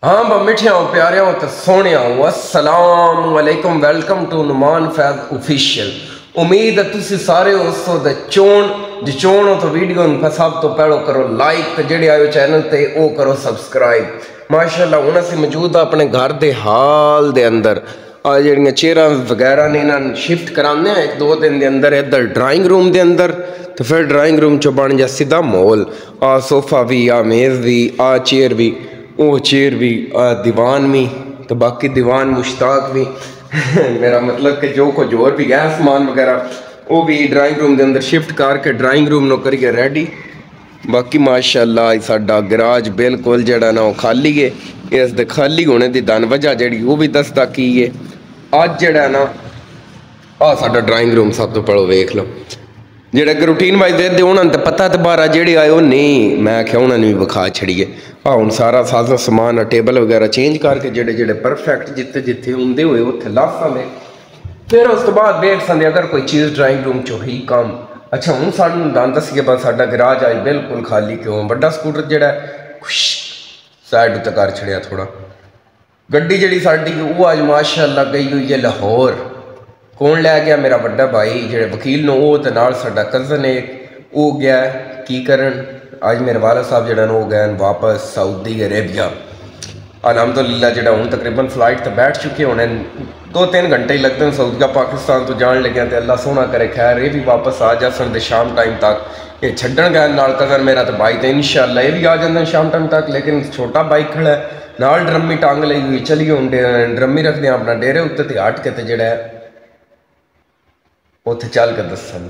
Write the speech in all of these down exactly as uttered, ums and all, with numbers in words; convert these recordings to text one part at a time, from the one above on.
ہاں با میٹھے ہوں پیارے ہوں تو سونے ہوں السلام علیکم welcome to Noman Faiz official. امید ہے تسی سارے اس دے چون جی چون ہو تو ویڈیو ان سب تو پہلو کرو لائک تے جڑے آئے چینل تے او کرو سبسکرائب. ماشاءاللہ انہاں سے موجود اپنے گھر دے حال دے اندر آ جڑیاں چیئراں وغیرہ نے انہاں شفٹ کرانے ہیں ایک دو دن دے اندر ادھر ڈرائنگ روم دے اندر تو پھر ڈرائنگ روم چو بن جا سیدھا مول. آ صوفہ بھی آ میز بھی آ چیئر بھی وہ چیئر بھی دیوان بھی تو باقی دیوان مشتاق بھی میرا مطلب کہ جو کچھ اور بھی ہے سامان وغیرہ وہ بھی ڈرائنگ روم دے اندر شفٹ کر کے ڈرائنگ روم نو کریے ریڈی. باقی ماشاءاللہ ساڈا گراج بالکل جڑا نا وہ خالی ہے. اس دے خالی ہونے دی دن وجہ جڑی وہ بھی دستا کی ہے. اج جڑا نا آ ساڈا ڈرائنگ روم سب تو پہلو ویکھ لو جڑا کہ روٹین وائز دے دے انہاں تے پتہ تے بارہ جڑے آئے وہ نہیں میں کہ انہاں نے بھی وکھا چھڑیے. ہاں ہن سارا ساز و سامان ٹیبل وغیرہ چینج کر کے جڑے جڑے پرفیکٹ جتنے جتنے ہوندے ہوئے اتنے لا سکے. پھر اس تو بعد دیکھ سکتے اگر کوئی چیز ڈرائنگ روم چو ہی کام. اچھا ہوں سانوں دان دسیے بس ساڈا گراج آج بالکل خالی کیوں بڑا سکوٹر جڑا ہے خوش سائڈ تے کر چھڑیا تھوڑا. گڈی جڑی ساڈی وہ اج ماشاءاللہ گئی ہوئی ہے لاہور. کون لے گیا میرا بڑا بھائی جڑے وکیل نو وہ تے نال ساڈا کزن ہے وہ گیا ہے کی کرن. آج میرے والد صاحب جڑا ہو گئے واپس سعودی عربیہ الحمدللہ جڑا ہوں تقریباً فلائٹ تے بیٹھ چکے ہونے دو تین گھنٹے ہی لگتے ہیں سعودیہ پاکستان تو جان لگے تے اللہ سونا کرے خیر یہ بھی واپس آ جاسن دے شام ٹائم تک. یہ چھڈن گئے نال کزن میرا تے بھائی تے انشاءاللہ یہ بھی آ جاندے شام ٹائم تک. لیکن چھوٹا بائک کھڑا ہے نال ڈرمی ٹانگ لئی ہوئی چلی ہوں ڈرمی رکھ دیں اپنا ڈیرے اتنے تے ہٹ کے تے جڑا ہے اتنے چل کے دسن.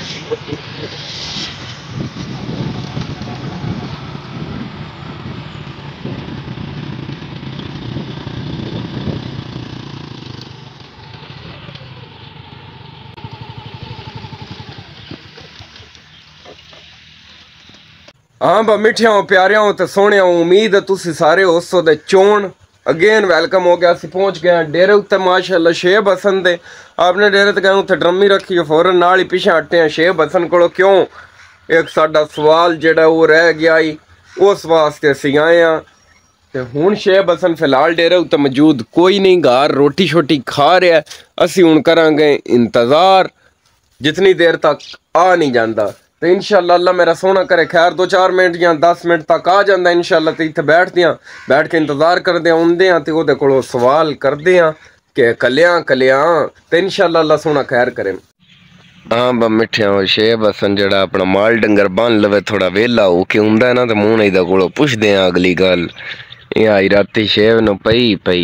ہاں با میٹھے ہوں پیارے ہوں تو سونے ہوں امید ہے تسی سارے اس دے چون اگین ویلکم ہو گیا. سی پہنچ گیا ڈیرے اتنے ماشاءاللہ شیب حسن دے آپ نے ڈیرے تے گئے اتنے ڈرمی رکھی ہے فوراً نال ہی پیچھے ہٹے ہیں شیب حسن کو. کیوں ایک ساڈا سوال جڑا وہ رہ گیا ہی اس واسطے اسی آئے ہیں تے ہون شیب حسن فی الحال ڈیرے اتنے موجود کوئی نہیں گھر روٹی شوٹی کھا رہا ہے. اسی ہون کریں گے انتظار جتنی دیر تک آ نہیں جاندہ تو انشاءاللہ اللہ میرا سونا کرے خیر دو چار منٹ یا دس منٹ تک آ جاندہ انشاءاللہ تے اتنے بیٹھ دیاں بیٹھ کے انتظار کر دیاں ہوں دیاں تے وہ دے کولو سوال کر دیاں کہ کلیاں کلیاں تے انشاءاللہ اللہ سونا خیر کرے. ہاں با مٹھے ہوں شیب حسن جڑا اپنا مال ڈنگر بان لوے تھوڑا ویلا ہو کے ہوں ہے نا تو منہ نہیں دا کولو پوچھ دیاں اگلی گل یہ آئی راتی شیب نو پئی پئی.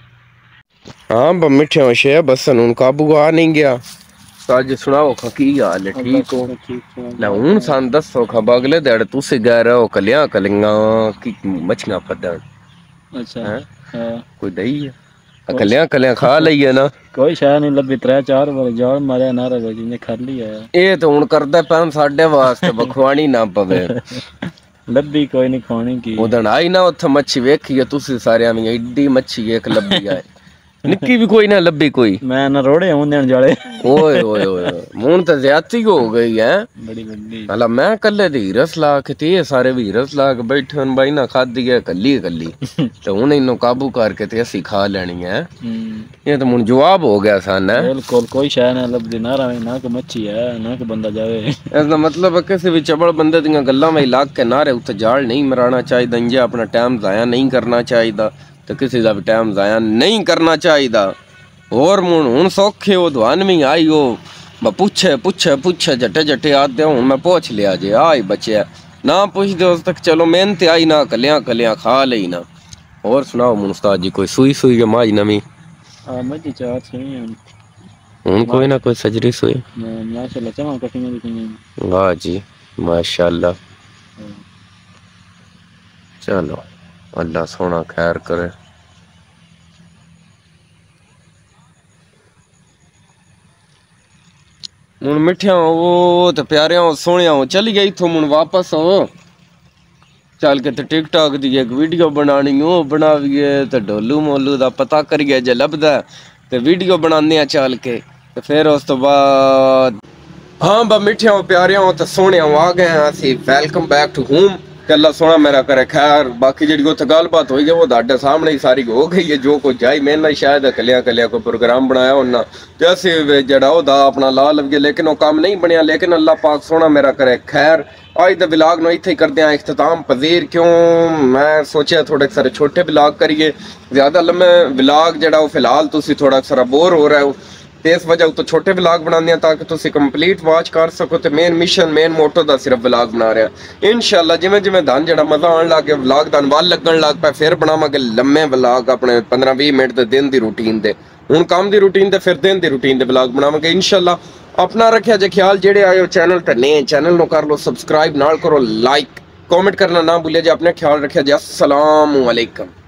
ہاں با مٹھے ہوں شیب حسن ان قابو آ نہیں گیا. ساج سناؤ کھا کی حال ہے ٹھیک ہو نہ ہوں سان دسو کھا باگلے دیڑ تُسی گئے رہو کلیاں کلیاں کی مچھیاں پھدن. اچھا کوئی دئی ہے کلیاں کلیاں کھا لئیے نا کوئی شاہ نہیں لبھی ترے چار بار جان ماریا نہ رہے جنہیں کھر لیا ہے. اے تو ہن کردے پہن ساڈے واسطے بکھوانی نہ پوے. لبھی کوئی نہیں کھوانی کی ادھن آئی نہ اتھا مچھی ویکھی تُسی سارے آمیں ایڈی مچھی ایک لبھی آئے نکی بھی کوئی نہ لبھی کوئی. میں نہ روڑے ہوں دین جاڑے اوئے اوئے اوئے مون تے زیادتی ہو گئی ہے. بڑی بڑی حالا میں کلے دی ہیرس لا کے تے سارے بھی ہیرس لا کے بیٹھے ہن بھائی نہ کھا دی ہے کلی کلی تو ہن انہوں قابو کر کے تے اسی کھا لینی ہے. یہ تو من جواب ہو گیا سان ہے بالکل کوئی شے نہ لبھی نہ رہے نہ کہ مچھی ہے نہ کہ بندہ جاوے. اس دا مطلب ہے کسی بھی چبڑ بندے دیاں گلاں میں لاگ کے نہ رہے اتھے جال نہیں مرانا چاہیے انجے اپنا ٹائم ضائع نہیں کرنا چاہیے تو کسی دا بھی ٹائم ضائع نہیں کرنا چاہیے. اور من ہن سوکھے ہو دوان میں آئی ہو پوچھے پوچھے پوچھے جٹے جٹے آتے ہوں میں پوچھ لیا جے آئی بچے نہ پوچھ دے اس تک چلو محنت آئی نہ کلیاں کلیاں کھا لئی نہ. اور سناؤ من استاد جی کوئی سوئی سوئی یا ماج نمی ہاں مجھے چار سوئی ہیں ہن کوئی نہ کوئی سجری سوئی ماشاءاللہ چمن کٹیاں دکھیں. واہ جی ماشاءاللہ چلو اللہ سونا خیر کرے. من مٹھیاں وہ تو پیاریاں سونے ہوں چلی گئی تھو من واپس ہو چل کے تے ٹک ٹاک دی ایک ویڈیو بنانی ہو بناویے تے ڈولو مولو دا پتہ کریے جے لبدا تے ویڈیو بنانے ہیں چل کے تے پھر اس تو بعد ہاں با مٹھیاں پیاریاں تے سونے آ گئے ہیں اسی ویلکم بیک ٹو ہوم تے اللہ سونا میرا کرے خیر باقی جڑی اوتھے گل بات ہوئی ہے وہ تہاڈے سامنے ہی ساری ہو گئی ہے جو کچھ جائی میں نے شاید کلیاں کلیاں کوئی پروگرام بنایا ہونا تے اسی جڑا او دا اپنا لا لو گے لیکن وہ کام نہیں بنیا لیکن اللہ پاک سونا میرا کرے خیر آج دا ولاگ نو ایتھے ہی کردے ہیں اختتام پذیر کیوں میں سوچیا تھوڑے سارے چھوٹے ولاگ کریے زیادہ لمبے ولاگ جڑا وہ فی الحال تسی تھوڑا سارا بور ہو رہے ہو تے اس وجہ تو چھوٹے ولاگ بنانے ہیں تاکہ تسی کمپلیٹ واچ کر سکو تے مین مشن مین موٹو دا صرف ولاگ بنا رہے ہیں انشاءاللہ جویں جویں دن جڑا مزہ آن لگ گیا ولاگ دن وال لگن لگ پے پھر بناواں گے لمبے ولاگ اپنے پندرہ بیس minute they then the routine دے ہن کام دی روٹین تے پھر دن دی روٹین دے ولاگ بناواں گے انشاءاللہ اپنا رکھیا جے خیال جڑے آئے ہو چینل تے نئے چینل نو کر لو سبسکرائب نال کرو لائک کامنٹ کرنا نہ بھولیا جے اپنے خیال رکھیا جے السلام علیکم